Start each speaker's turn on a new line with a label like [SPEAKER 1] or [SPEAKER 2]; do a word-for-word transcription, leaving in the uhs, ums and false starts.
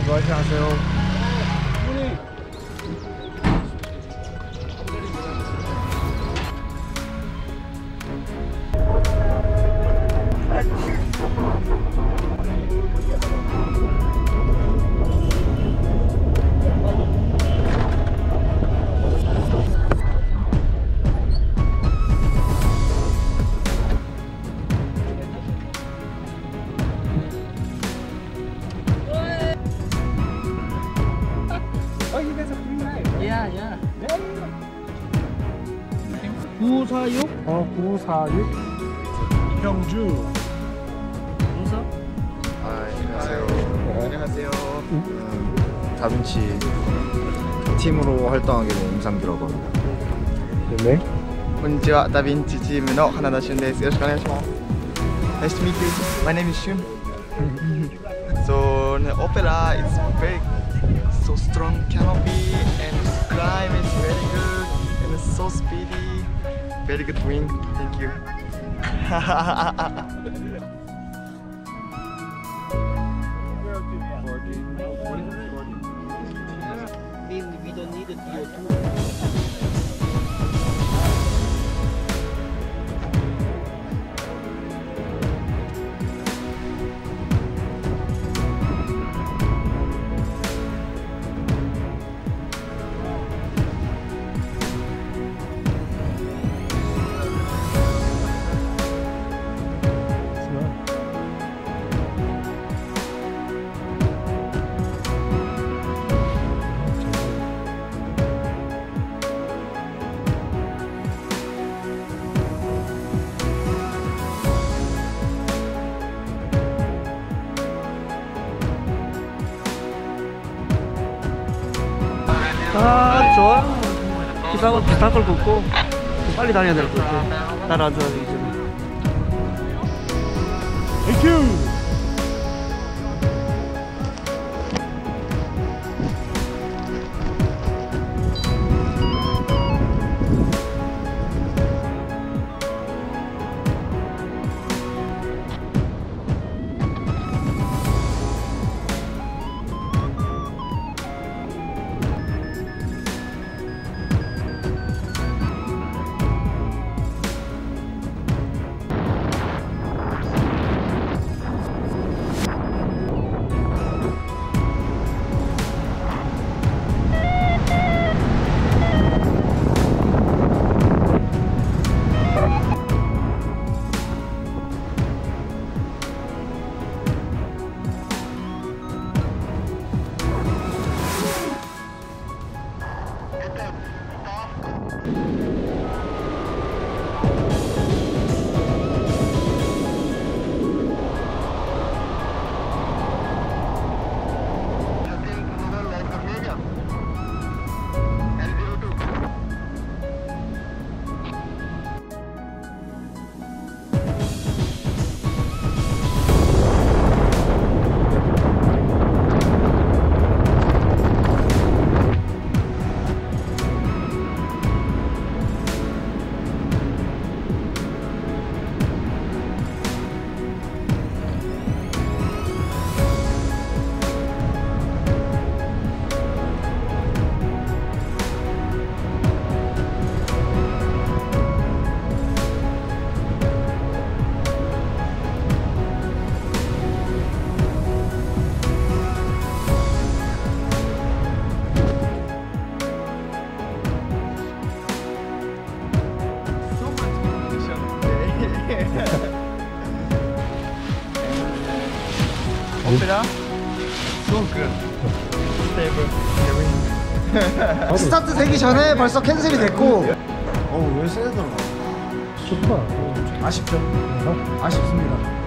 [SPEAKER 1] 안녕하세요. 구사육? 어, 구사육. 형주. 문서?
[SPEAKER 2] 아, 안녕하세요. 네. 안녕하세요. 음, 다빈치 팀으로 활동하게 된 임상규라고 합니다.
[SPEAKER 1] 네.
[SPEAKER 2] konnichiwa, 다빈치 팀의 하나다 슌です.よろしくお願いします. Nice to meet you. My name is Shun. So, the opera is very so strong canopy and climb is very good and it's so speedy. Very good win. Thank you.
[SPEAKER 3] We don't need a D O two.
[SPEAKER 4] 아, 좋아. 비싼, 비싼 걸 걷고 빨리 다녀야 될 것 같아. 날 안 좋아하기 전에.
[SPEAKER 1] 땡큐.
[SPEAKER 2] Opera? So good. Stable.
[SPEAKER 5] 스타트 되기 전에 벌써 캔슬이 됐고. 어우 왜 세더라.
[SPEAKER 1] 좋다.
[SPEAKER 5] 아쉽죠. 아쉽습니다.